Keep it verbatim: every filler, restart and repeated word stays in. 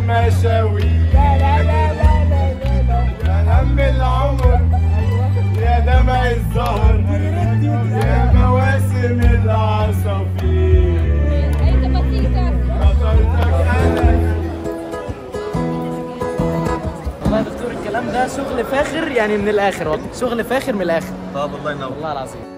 المشاوير. لا لا لا لا لا لا يا هم العمر يا دمع الزهر يا مواسم العصافير. خطرتك انا. والله يا دكتور الكلام ده شغل فاخر يعني من الاخر، والله شغل فاخر من الاخر. طب الله ينور. والله العظيم.